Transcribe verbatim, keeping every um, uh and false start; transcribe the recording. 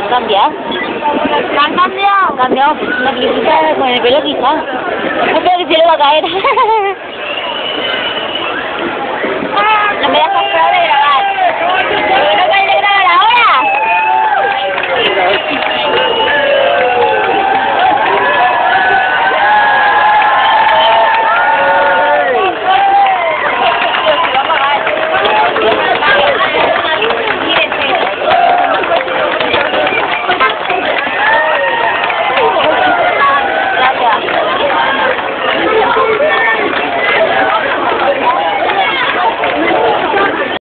¿puedes cambiar? ¿La han cambiado? Cambiado, la peluquita con el pelo quizás. No creo que se le va a caer. No me dejas parar de grabar.